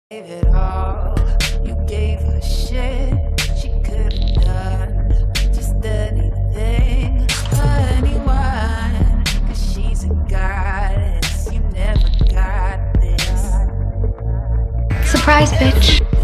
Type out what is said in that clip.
Gave it all, you gave her shit. She could have done just anything for anyone, 'cause she's a goddess. You never got this. Surprise, bitch.